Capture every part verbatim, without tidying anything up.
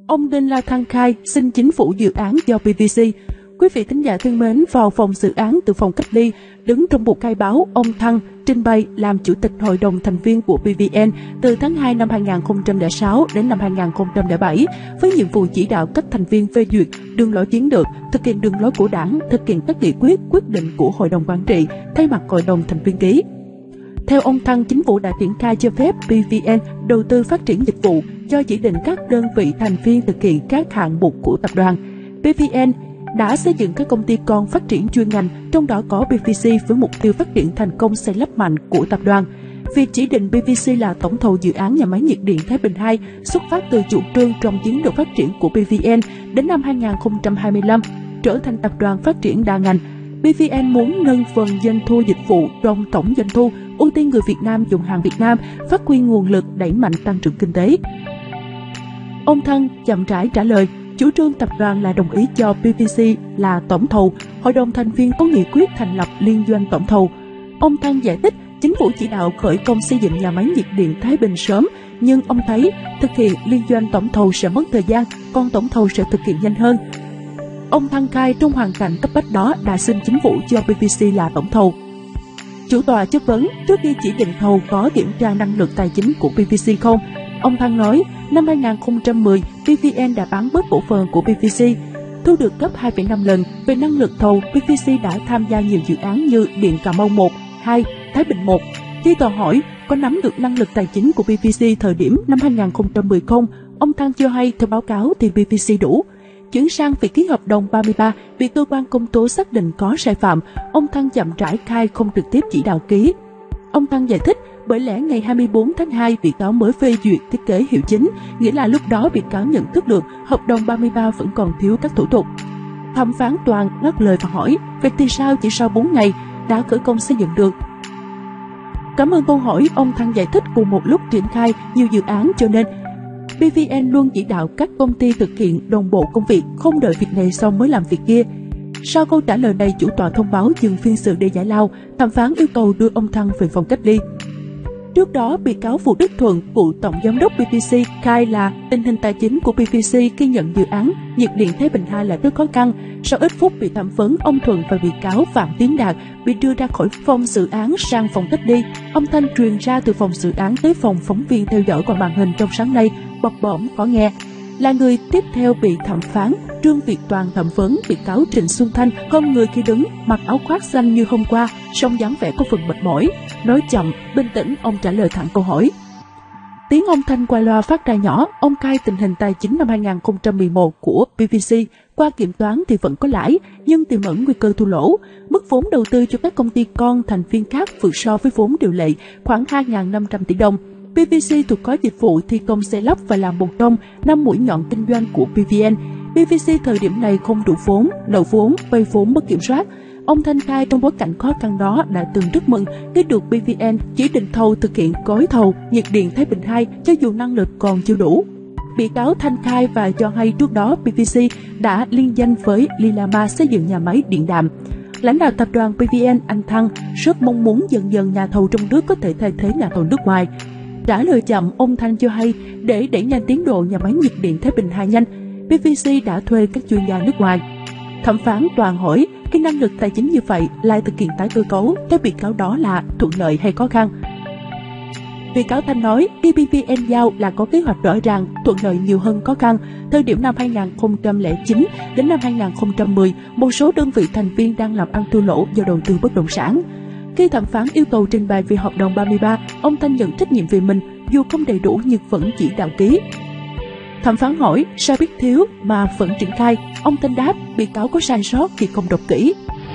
Ông Đinh La Thăng khai xin chính phủ dự án do pê vê xê. Quý vị thính giả thân mến, vào phòng dự án từ phòng cách ly, đứng trong bục khai báo, ông Thăng trình bày làm chủ tịch hội đồng thành viên của pê vê en từ tháng hai năm hai nghìn không trăm lẻ sáu đến năm hai nghìn không trăm lẻ bảy, với nhiệm vụ chỉ đạo các thành viên phê duyệt đường lối chiến lược, thực hiện đường lối của Đảng, thực hiện các nghị quyết, quyết định của hội đồng quản trị, thay mặt hội đồng thành viên ký. Theo ông Thăng, chính phủ đã triển khai cho phép pê vê en đầu tư phát triển dịch vụ, cho chỉ định các đơn vị thành viên thực hiện các hạng mục của tập đoàn. pê vê en đã xây dựng các công ty con phát triển chuyên ngành, trong đó có pê vê xê với mục tiêu phát triển thành công xây lắp mạnh của tập đoàn. Việc chỉ định pê vê xê là tổng thầu dự án nhà máy nhiệt điện Thái Bình hai xuất phát từ chủ trương trong chiến lược phát triển của pê vê en đến năm hai nghìn không trăm hai mươi lăm, trở thành tập đoàn phát triển đa ngành. pê vê en muốn nâng phần doanh thu dịch vụ trong tổng doanh thu, ưu tiên người Việt Nam dùng hàng Việt Nam, phát huy nguồn lực đẩy mạnh tăng trưởng kinh tế. Ông Thăng chậm rãi trả lời, chủ trương tập đoàn là đồng ý cho pê vê xê là tổng thầu, hội đồng thành viên có nghị quyết thành lập liên doanh tổng thầu. Ông Thăng giải thích, chính phủ chỉ đạo khởi công xây dựng nhà máy nhiệt điện Thái Bình sớm, nhưng ông thấy thực hiện liên doanh tổng thầu sẽ mất thời gian, còn tổng thầu sẽ thực hiện nhanh hơn. Ông Thăng khai trong hoàn cảnh cấp bách đó đã xin chính phủ cho pê vê xê là tổng thầu. Chủ tọa chất vấn, trước khi chỉ định thầu có kiểm tra năng lực tài chính của pê vê xê không? Ông Thăng nói, năm hai nghìn không trăm mười, pê vê en đã bán bớt cổ phần của pê vê xê, thu được gấp hai phẩy năm lần. Về năng lực thầu, pê vê xê đã tham gia nhiều dự án như Điện Cà Mau một, hai, Thái Bình một. Khi tòa hỏi có nắm được năng lực tài chính của pê vê xê thời điểm năm hai nghìn không trăm mười không, ông Thăng cho hay theo báo cáo thì pê vê xê đủ. Chuyển sang việc ký hợp đồng ba mươi ba, vì cơ quan công tố xác định có sai phạm, ông Thăng chậm rãi khai không trực tiếp chỉ đạo ký. Ông Thăng giải thích, bởi lẽ ngày hai mươi tư tháng hai, bị cáo mới phê duyệt thiết kế hiệu chính, nghĩa là lúc đó bị cáo nhận thức được hợp đồng ba mươi ba vẫn còn thiếu các thủ tục. Thẩm phán Toàn ngắt lời và hỏi, vậy thì sao chỉ sau bốn ngày đã khởi công xây dựng được? Cảm ơn câu hỏi, ông Thăng giải thích cùng một lúc triển khai nhiều dự án cho nên pê vê en luôn chỉ đạo các công ty thực hiện đồng bộ công việc, không đợi việc này xong mới làm việc kia. Sau câu trả lời này, chủ tọa thông báo dừng phiên xử để giải lao, thẩm phán yêu cầu đưa ông Thăng về phòng cách ly. Trước đó, bị cáo Vũ Đức Thuận, cựu tổng giám đốc pê vê xê, khai là tình hình tài chính của pê vê xê khi nhận dự án nhiệt điện Thái Bình hai là rất khó khăn. Sau ít phút bị thẩm vấn, ông Thuận và bị cáo Phạm Tiến Đạt bị đưa ra khỏi phòng dự án sang phòng cách ly. Âm thanh truyền ra từ phòng dự án tới phòng phóng viên theo dõi qua màn hình trong sáng nay bập bõm có nghe. Là người tiếp theo bị thẩm phán, Trương Việt Toàn thẩm vấn bị cáo Trịnh Xuân Thanh, không người khi đứng, mặc áo khoác xanh như hôm qua, song dáng vẻ có phần mệt mỏi. Nói chậm, bình tĩnh, ông trả lời thẳng câu hỏi. Tiếng ông Thanh qua loa phát ra nhỏ, ông khai tình hình tài chính năm hai nghìn không trăm mười một của pê vê xê, qua kiểm toán thì vẫn có lãi, nhưng tiềm ẩn nguy cơ thua lỗ. Mức vốn đầu tư cho các công ty con thành viên khác vượt so với vốn điều lệ khoảng hai nghìn năm trăm tỷ đồng. pê vê xê thuộc gói dịch vụ thi công xây lắp và làm một trong năm mũi nhọn kinh doanh của pê vê en. pê vê xê thời điểm này không đủ vốn, nợ vốn, vay vốn mất kiểm soát. Ông Thanh khai trong bối cảnh khó khăn đó đã từng rất mừng khi được pê vê en chỉ định thầu thực hiện gói thầu nhiệt điện Thái Bình hai cho dù năng lực còn chưa đủ. Bị cáo Thanh khai và cho hay trước đó pê vê xê đã liên danh với Lilama xây dựng nhà máy điện đạm. Lãnh đạo tập đoàn pê vê en anh Thăng rất mong muốn dần dần nhà thầu trong nước có thể thay thế nhà thầu nước ngoài. Trả lời chậm, ông Thanh cho hay để đẩy nhanh tiến độ nhà máy nhiệt điện Thái Bình hai nhanh, pê vê xê đã thuê các chuyên gia nước ngoài. Thẩm phán Toàn hỏi, cái năng lực tài chính như vậy lại thực hiện tái cơ cấu, theo bị cáo đó là thuận lợi hay khó khăn? Bị cáo Thanh nói, khi pê vê en giao là có kế hoạch rõ ràng, thuận lợi nhiều hơn khó khăn. Thời điểm năm hai nghìn không trăm lẻ chín đến năm hai nghìn không trăm mười, một số đơn vị thành viên đang làm ăn thua lỗ do đầu tư bất động sản. Khi thẩm phán yêu cầu trình bày về hợp đồng ba mươi ba, ông Thanh nhận trách nhiệm về mình, dù không đầy đủ nhưng vẫn chỉ đạo ký. Thẩm phán hỏi, sao biết thiếu mà vẫn triển khai? Ông Thanh đáp, bị cáo có sai sót thì không đọc kỹ.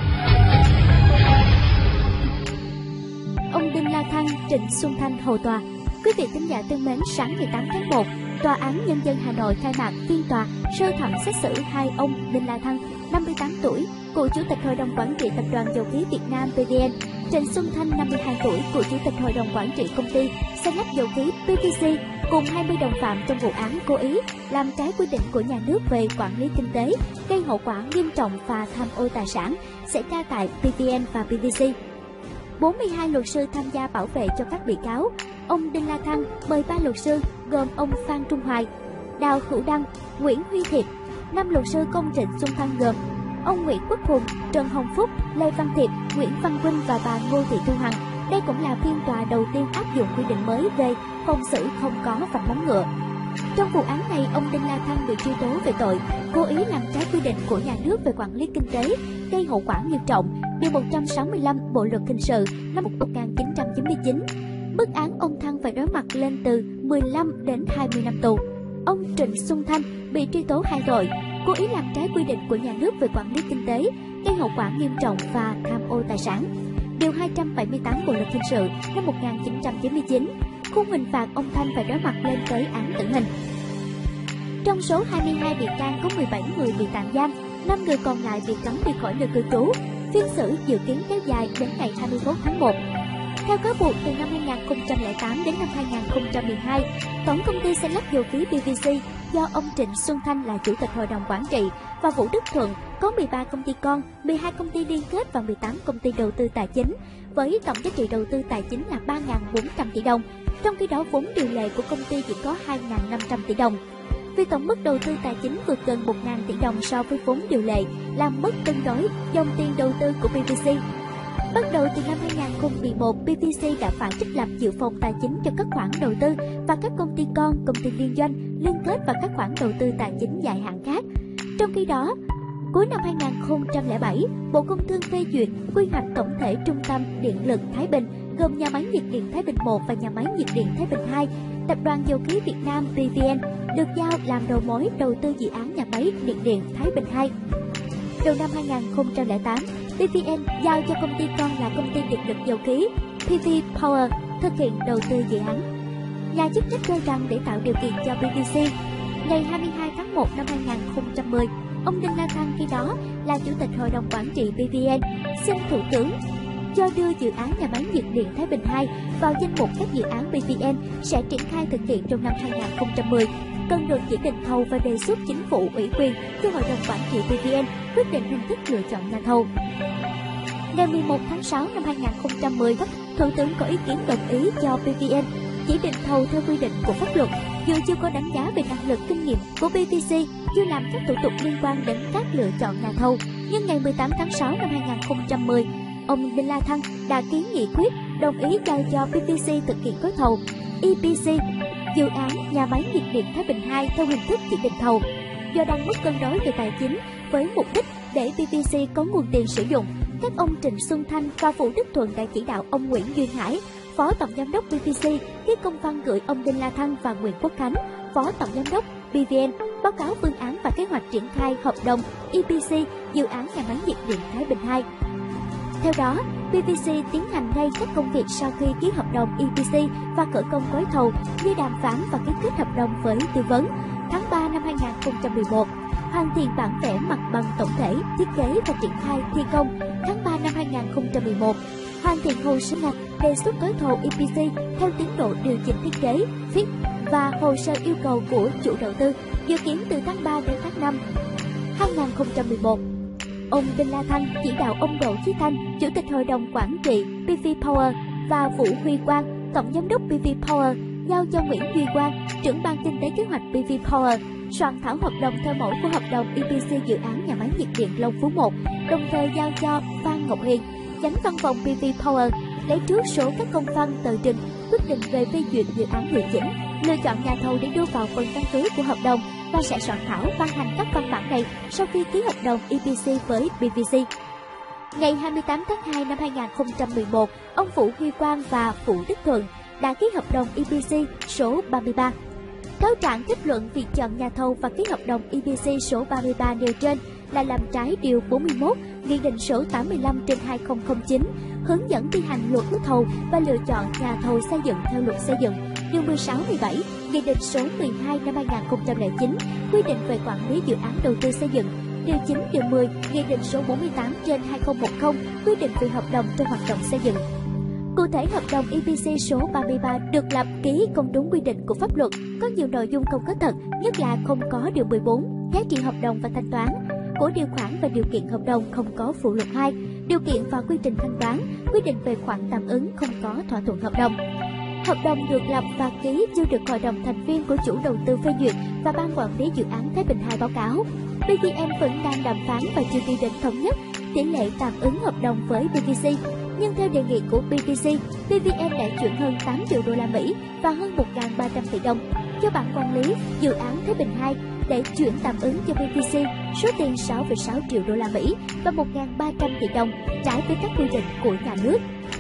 Ông Đinh La Thăng, Trịnh Xuân Thanh hầu tòa. Quý vị thính giả thân mến, sáng ngày tám tháng một, Tòa án Nhân dân Hà Nội khai mạc phiên tòa sơ thẩm xét xử hai ông Đinh La Thăng, năm mươi tám tuổi, cựu chủ tịch hội đồng quản trị tập đoàn dầu khí Việt Nam pê vê en, Trịnh Xuân Thanh, năm mươi hai tuổi, cựu chủ tịch hội đồng quản trị công ty xây lắp dầu khí pê vê xê, cùng hai mươi đồng phạm trong vụ án cố ý làm trái quy định của nhà nước về quản lý kinh tế, gây hậu quả nghiêm trọng và tham ô tài sản xảy ra tại pê vê en và pê vê xê. bốn mươi hai luật sư tham gia bảo vệ cho các bị cáo. Ông Đinh La Thăng mời ba luật sư gồm ông Phan Trung Hoài, Đào Hữu Đăng, Nguyễn Huy Thiệp. Năm luật sư công Trịnh Xuân Thanh gồm ông Nguyễn Quốc Hùng, Trần Hồng Phúc, Lê Văn Thiệp, Nguyễn Văn Vinh và bà Ngô Thị Thu Hằng. Đây cũng là phiên tòa đầu tiên áp dụng quy định mới về phòng xử không có vạch móng ngựa. Trong vụ án này, ông Đinh La Thăng bị truy tố về tội cố ý làm trái quy định của nhà nước về quản lý kinh tế, gây hậu quả nghiêm trọng, điều một trăm sáu mươi lăm Bộ luật hình sự năm một nghìn chín trăm chín mươi chín. Mức án ông Thăng phải đối mặt lên từ mười lăm đến hai mươi năm tù. Ông Trịnh Xuân Thanh bị truy tố hai tội: cố ý làm trái quy định của nhà nước về quản lý kinh tế, gây hậu quả nghiêm trọng và tham ô tài sản. Điều hai trăm bảy mươi tám Bộ luật hình sự năm một nghìn chín trăm chín mươi chín. Khung hình phạt ông Thanh phải đối mặt lên tới án tử hình. Trong số hai mươi hai bị can có mười bảy người bị tạm giam, năm người còn lại bị cấm đi khỏi nơi cư trú. Phiên xử dự kiến kéo dài đến ngày hai mươi mốt tháng một. Theo cáo buộc, từ năm hai nghìn không trăm lẻ tám đến năm hai nghìn không trăm mười hai, Tổng công ty xây lắp dầu khí pê vê xê do ông Trịnh Xuân Thanh là chủ tịch hội đồng quản trị và Vũ Đức Thuận có mười ba công ty con, mười hai công ty liên kết và mười tám công ty đầu tư tài chính, với tổng giá trị đầu tư tài chính là ba nghìn bốn trăm tỷ đồng. Trong khi đó, vốn điều lệ của công ty chỉ có hai nghìn năm trăm tỷ đồng. Vì tổng mức đầu tư tài chính vượt gần một nghìn tỷ đồng so với vốn điều lệ, làm mất cân đối dòng tiền đầu tư của pê vê xê. Bắt đầu từ năm hai nghìn không trăm mười một, pê vê xê đã phải trích lập dự phòng tài chính cho các khoản đầu tư và các công ty con, công ty liên doanh, liên kết và các khoản đầu tư tài chính dài hạn khác. Trong khi đó, cuối năm hai nghìn không trăm lẻ bảy, Bộ Công Thương phê duyệt quy hoạch tổng thể Trung tâm Điện lực Thái Bình, gồm nhà máy nhiệt điện Thái Bình một và nhà máy nhiệt điện Thái Bình hai. Tập đoàn Dầu khí Việt Nam pê vê en được giao làm đầu mối đầu tư dự án nhà máy nhiệt điện Thái Bình hai. Đầu năm hai nghìn không trăm lẻ tám, pê vê en giao cho công ty con là công ty điện lực dầu khí pê vê Power thực hiện đầu tư dự án. Nhà chức trách cho rằng để tạo điều kiện cho pê vê xê, ngày hai mươi hai tháng một năm hai nghìn không trăm mười, ông Đinh La Thăng khi đó là chủ tịch hội đồng quản trị pê vê en xin Thủ tướng cho đưa dự án nhà máy nhiệt điện Thái Bình hai vào danh mục các dự án pê vê en sẽ triển khai thực hiện trong năm hai nghìn không trăm mười, cần được chỉ định thầu và đề xuất chính phủ ủy quyền cho hội đồng quản trị pê vê en quyết định hình thức lựa chọn nhà thầu. Ngày mười một tháng sáu năm hai nghìn không trăm mười, Thủ tướng có ý kiến đồng ý cho pê vê en chỉ định thầu theo quy định của pháp luật, dù chưa có đánh giá về năng lực kinh nghiệm của pê vê xê, chưa làm các thủ tục liên quan đến các lựa chọn nhà thầu. Nhưng ngày mười tám tháng sáu năm hai nghìn không trăm mười, ông Đinh La Thăng đã ký nghị quyết đồng ý giao cho pê vê xê thực hiện gói thầu e pê xê dự án nhà máy nhiệt điện Thái Bình hai theo hình thức chỉ định thầu. Do đang mất cân đối về tài chính với mục đích để pê vê xê có nguồn tiền sử dụng, các ông Trịnh Xuân Thanh và Vũ Đức Thuận đã chỉ đạo ông Nguyễn Duyên Hải, Phó Tổng Giám đốc pê vê xê, ký công văn gửi ông Đinh La Thăng và Nguyễn Quốc Khánh, Phó Tổng Giám đốc pê vê en, báo cáo phương án và kế hoạch triển khai hợp đồng e pê xê dự án nhà máy nhiệt điện Thái Bình hai. Theo đó, pê vê xê tiến hành ngay các công việc sau khi ký hợp đồng e pê xê và khởi công gói thầu như đàm phán và ký kết hợp đồng với tư vấn. Tháng ba năm hai nghìn không trăm mười một, hoàn thiện bản vẽ mặt bằng tổng thể, thiết kế và triển khai thi công. Tháng ba năm hai nghìn không trăm mười một, hoàn thiện hồ sơ ngạch đề xuất gói thầu e pê xê theo tiến độ điều chỉnh thiết kế, phí và hồ sơ yêu cầu của chủ đầu tư, dự kiến từ tháng ba đến tháng năm hai nghìn không trăm mười một. Ông Đinh La Thăng chỉ đạo ông Đỗ Chí Thanh, Chủ tịch Hội đồng Quản trị pê vê Power và Vũ Huy Quang, Tổng Giám đốc pê vê Power, giao cho Nguyễn Duy Quang, trưởng ban kinh tế kế hoạch pê vê Power, soạn thảo hợp đồng theo mẫu của hợp đồng e pê xê dự án nhà máy nhiệt điện Long Phú một, đồng thời giao cho Phan Ngọc Hiền, Chánh văn phòng pê vê Power, lấy trước số các công văn tờ trình quyết định về phê duyệt dự án điều chỉnh, lựa chọn nhà thầu để đưa vào phần căn cứ của hợp đồng và sẽ soạn thảo ban hành các văn bản này sau khi ký hợp đồng e pê xê với pê vê xê. Ngày hai mươi tám tháng hai năm hai nghìn không trăm mười một, ông Vũ Huy Quang và Vũ Đức Thuận đã ký hợp đồng e pê xê số ba mươi ba. Cáo trạng kết luận việc chọn nhà thầu và ký hợp đồng e pê xê số ba mươi ba nêu trên là làm trái điều bốn mươi mốt Nghị định số tám mươi lăm trên hai nghìn không trăm lẻ chín, hướng dẫn thi hành luật đấu thầu và lựa chọn nhà thầu xây dựng theo luật xây dựng, điều mười sáu mười bảy Nghị định số mười hai năm hai nghìn không trăm lẻ chín quy định về quản lý dự án đầu tư xây dựng, điều chín điều mười Nghị định số bốn mươi tám trên hai nghìn không trăm mười quy định về hợp đồng trong hoạt động xây dựng. Cụ thể, hợp đồng e pê xê số ba mươi ba được lập ký không đúng quy định của pháp luật, có nhiều nội dung không có thật, nhất là không có điều mười bốn giá trị hợp đồng và thanh toán của điều khoản và điều kiện hợp đồng không có phụ lục hai, điều kiện và quy trình thanh toán, quy định về khoản tạm ứng không có thỏa thuận hợp đồng. hợp đồng được lập và ký chưa được Hội đồng thành viên của chủ đầu tư phê duyệt và Ban quản lý dự án Thái Bình hai báo cáo. pê vê en vẫn đang đàm phán và chưa đi đến thống nhất tỷ lệ tạm ứng hợp đồng với pê vê xê. Nhưng theo đề nghị của pê vê xê, pê vê en đã chuyển hơn tám triệu đô la Mỹ và hơn một nghìn ba trăm tỷ đồng cho ban quản lý dự án Thái Bình hai để chuyển tạm ứng cho pê vê xê số tiền sáu phẩy sáu triệu đô la Mỹ và một nghìn ba trăm tỷ đồng trái với các quy định của nhà nước.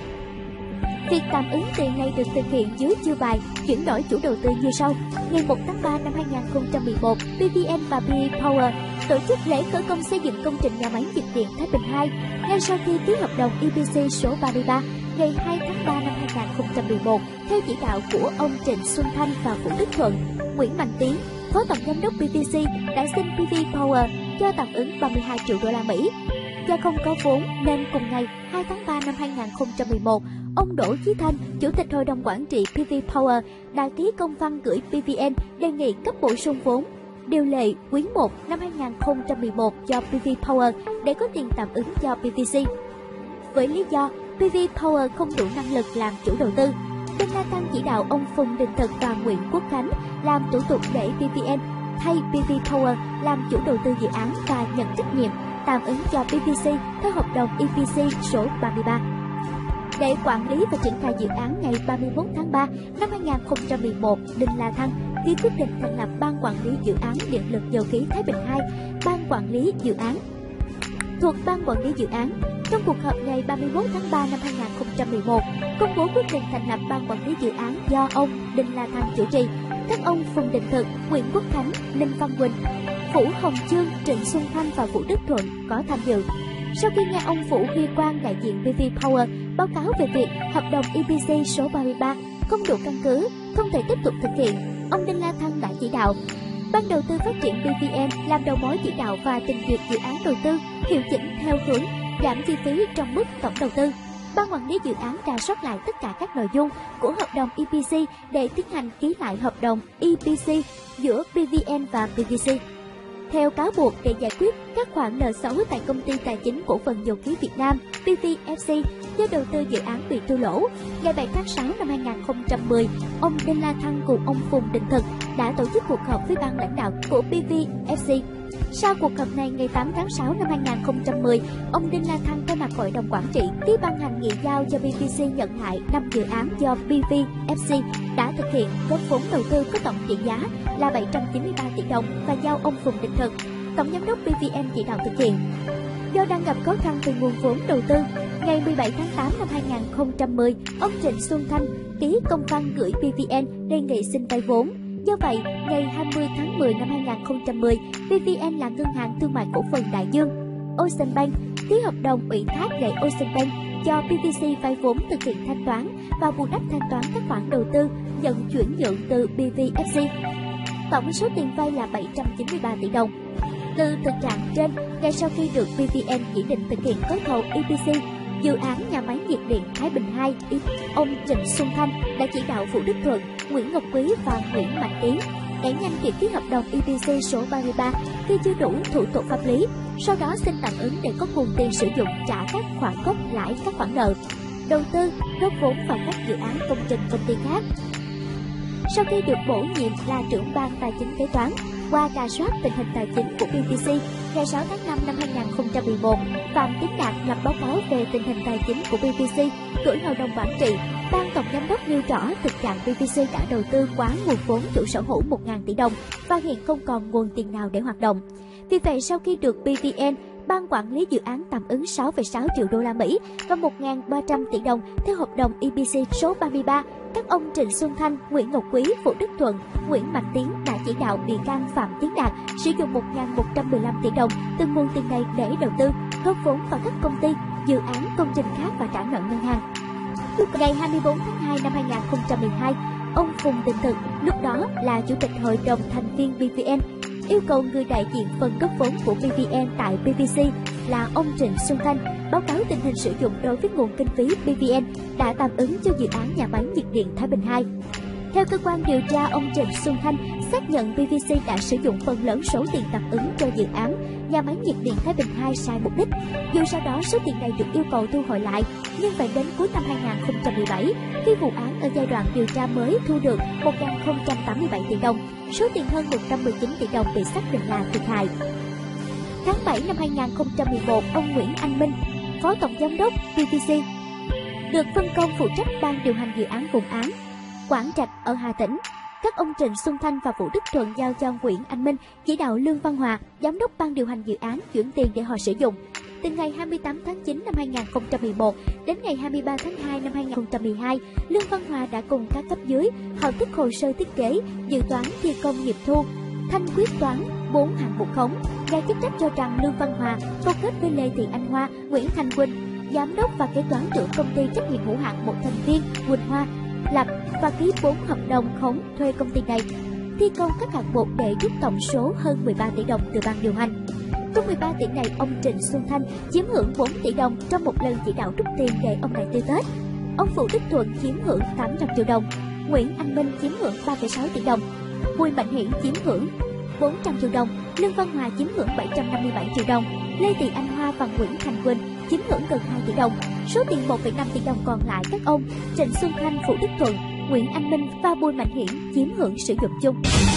Việc tạm ứng tiền này được thực hiện dưới chiêu bài chuyển đổi chủ đầu tư như sau. Ngày một tháng ba năm hai nghìn không trăm mười một, pê vê en và pê e Power tổ chức lễ khởi công xây dựng công trình nhà máy nhiệt điện Thái Bình hai. Ngay sau khi ký hợp đồng e pê xê số ba mươi ba, ngày hai tháng ba năm hai nghìn không trăm mười một, theo chỉ đạo của ông Trịnh Xuân Thanh và Vũ Đức Thuận, Nguyễn Mạnh Tiến, Phó Tổng Giám đốc pê vê xê đã xin pê vê Power cho tạm ứng ba mươi hai triệu đô la Mỹ. Do không có vốn nên cùng ngày hai tháng ba năm hai nghìn không trăm mười một, ông Đỗ Chí Thanh, Chủ tịch Hội đồng Quản trị pê vê Power đã ký công văn gửi pê vê en đề nghị cấp bổ sung vốn điều lệ quý một năm hai nghìn không trăm mười một cho pê vê Power để có tiền tạm ứng cho pê vê xê. Với lý do pê vê Power không đủ năng lực làm chủ đầu tư, Đinh La Thăng chỉ đạo ông Phùng Đình Thực và Nguyễn Quốc Khánh làm thủ tục để pê vê en thay pê vê Power làm chủ đầu tư dự án và nhận trách nhiệm tạm ứng cho pê vê xê theo hợp đồng e pê xê số ba mươi ba. Để quản lý và triển khai dự án, ngày ba mươi mốt tháng ba năm hai nghìn không trăm mười một, Đinh La Thăng ký quyết định thành lập Ban quản lý dự án Điện lực Dầu khí Thái Bình hai, Ban quản lý dự án thuộc Ban quản lý dự án. Trong cuộc họp ngày ba mươi mốt tháng ba năm hai nghìn không trăm mười một, công bố quyết định thành lập Ban quản lý dự án do ông Đinh La Thăng chủ trì. Các ông Phùng Đình Thực, Nguyễn Quốc Khánh, Ninh Văn Quỳnh, Vũ Hồng Chương, Trịnh Xuân Thanh và Vũ Đức Thuận có tham dự. Sau khi nghe ông Vũ Huy Quang, đại diện pê vê Power, báo cáo về việc hợp đồng e pê xê số ba mươi ba không đủ căn cứ, không thể tiếp tục thực hiện, ông Đinh La Thăng đã chỉ đạo Ban đầu tư phát triển pê vê en làm đầu mối chỉ đạo và trình duyệt dự án đầu tư, hiệu chỉnh theo hướng giảm chi phí trong mức tổng đầu tư. Ban quản lý dự án rà soát lại tất cả các nội dung của hợp đồng e pê xê để tiến hành ký lại hợp đồng e pê xê giữa pê vê en và pê vê xê. Theo cáo buộc, để giải quyết các khoản nợ xấu tại Công ty Tài chính Cổ phần Dầu khí Việt Nam pê vê ép xê do đầu tư dự án bị thua lỗ, ngày bảy tháng sáu năm hai nghìn không trăm mười, ông Đinh La Thăng cùng ông Phùng Đình Thực đã tổ chức cuộc họp với ban lãnh đạo của pê vê ép xê. Sau cuộc họp này, ngày tám tháng sáu năm hai nghìn không trăm mười, ông Đinh La Thăng thay mặt Hội đồng Quản trị ký ban hành nghị giao cho pê vê xê nhận lại năm dự án do pê vê ép xê đã thực hiện, góp vốn đầu tư có tổng trị giá là bảy trăm chín mươi ba tỷ đồng và giao ông Phùng Đình Thực, Tổng Giám đốc pê vê en chỉ đạo thực hiện. Do đang gặp khó khăn về nguồn vốn đầu tư, ngày mười bảy tháng tám năm hai nghìn không trăm mười, ông Trịnh Xuân Thanh ký công văn gửi pê vê en đề nghị xin vay vốn. Do vậy, ngày hai mươi tháng mười năm hai nghìn không trăm mười, pê vê en là Ngân hàng Thương mại Cổ phần Đại Dương, Ocean Bank, ký hợp đồng ủy thác để Ocean Bank cho pê vê xê vay vốn thực hiện thanh toán và bù đắp thanh toán các khoản đầu tư nhận chuyển nhượng từ pê vê ép xê. Tổng số tiền vay là bảy trăm chín mươi ba tỷ đồng. Từ thực trạng trên, ngay sau khi được pê vê en chỉ định thực hiện gói thầu e pê xê dự án nhà máy nhiệt điện Thái Bình hai, ông Trịnh Xuân Thanh đã chỉ đạo Vũ Đức Thuận, Nguyễn Ngọc Quý và Nguyễn Mạnh Tiến đẩy nhanh việc ký hợp đồng e pê xê số ba mươi ba khi chưa đủ thủ tục pháp lý, sau đó xin tạm ứng để có nguồn tiền sử dụng trả các khoản gốc lãi các khoản nợ, đầu tư, góp vốn vào các dự án công trình công ty khác. Sau khi được bổ nhiệm là trưởng ban tài chính kế toán, qua rà soát tình hình tài chính của pê vê xê, ngày sáu tháng năm năm hai nghìn không trăm mười một, Phạm Tiến Đạt lập báo cáo về tình hình tài chính của pê vê xê gửi Hội đồng Quản trị. Ban Tổng Giám đốc nêu rõ thực trạng pê vê xê đã đầu tư quá nguồn vốn chủ sở hữu một nghìn tỷ đồng và hiện không còn nguồn tiền nào để hoạt động. Vì vậy, sau khi được pê vê en, Ban quản lý dự án tạm ứng sáu phẩy sáu triệu đô la Mỹ và một nghìn ba trăm tỷ đồng theo hợp đồng e pê xê số ba mươi ba, các ông Trịnh Xuân Thanh, Nguyễn Ngọc Quý, Vũ Đức Thuận, Nguyễn Mạnh Tiến đã chỉ đạo bị can Phạm Tiến Đạt sử dụng một nghìn một trăm mười lăm tỷ đồng từ nguồn tiền này để đầu tư, góp vốn vào các công ty, dự án, công trình khác và trả nợ ngân hàng. Ngày hai mươi tư tháng hai năm hai nghìn không trăm mười hai, ông Phùng Đình Thực, lúc đó là Chủ tịch Hội đồng thành viên pê vê en, yêu cầu người đại diện phần góp vốn của pê vê en tại pê vê xê là ông Trịnh Xuân Thanh báo cáo tình hình sử dụng đối với nguồn kinh phí pê vê en đã tạm ứng cho dự án nhà máy nhiệt điện Thái Bình hai. Theo cơ quan điều tra, ông Trịnh Xuân Thanh xác nhận pê vê xê đã sử dụng phần lớn số tiền tạm ứng cho dự án nhà máy nhiệt điện Thái Bình hai sai mục đích. Dù sau đó số tiền này được yêu cầu thu hồi lại, nhưng phải đến cuối năm hai nghìn không trăm mười bảy, khi vụ án ở giai đoạn điều tra mới thu được một nghìn không trăm tám mươi bảy tỷ đồng, số tiền hơn một trăm mười chín tỷ đồng bị xác định là thiệt hại. Tháng bảy năm hai nghìn không trăm mười một, ông Nguyễn Anh Minh, Phó Tổng Giám đốc pê vê xê, được phân công phụ trách ban điều hành dự án Vùng Án, Quảng Trạch ở Hà Tĩnh. Các ông Trịnh Xuân Thanh và Vũ Đức Thuận giao cho Nguyễn Anh Minh chỉ đạo Lương Văn Hòa, giám đốc ban điều hành dự án, chuyển tiền để họ sử dụng. Từ ngày hai mươi tám tháng chín năm hai nghìn không trăm mười một đến ngày hai mươi ba tháng hai năm hai nghìn không trăm mười hai, Lương Văn Hòa đã cùng các cấp dưới hợp thức hồ sơ thiết kế, dự toán thi công nghiệm thu, thanh quyết toán bốn hạng mục khống, gây chức trách cho rằng Lương Văn Hòa câu kết với Lê Thị Anh Hoa, Nguyễn Thanh Quỳnh, giám đốc và kế toán trưởng công ty trách nhiệm hữu hạn một thành viên Quỳnh Hoa, lập và ký bốn hợp đồng khống thuê công ty này thi công các hạng mục để rút tổng số hơn mười ba tỷ đồng từ ban điều hành. Trong mười ba tỷ này, ông Trịnh Xuân Thanh chiếm hưởng bốn tỷ đồng trong một lần chỉ đạo rút tiền để ông này tiêu Tết. Ông Vũ Đức Thuận chiếm hưởng tám trăm triệu đồng, Nguyễn Anh Minh chiếm hưởng ba phẩy sáu tỷ đồng, Bùi Mạnh Hiển chiếm hưởng bốn trăm triệu đồng, Lương Văn Hòa chiếm hưởng bảy trăm năm mươi bảy triệu đồng, Lê Thị Anh Hoa và Nguyễn Thành Quỳnh chiếm hưởng gần hai tỷ đồng. Số tiền một phẩy năm tỷ đồng còn lại các ông Trịnh Xuân Thanh, Vũ Đức Thuận, Nguyễn Anh Minh và Bùi Mạnh Hiển chiếm hưởng sử dụng chung.